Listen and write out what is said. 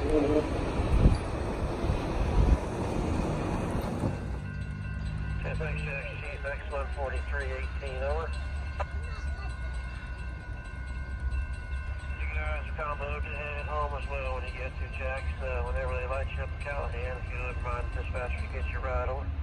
CSX 143-18, over. You guys are comboed and headed home as well when you get to Jack's. Whenever they light you up the Callahan, if you wouldn't mind dispatcher to get your ride, over.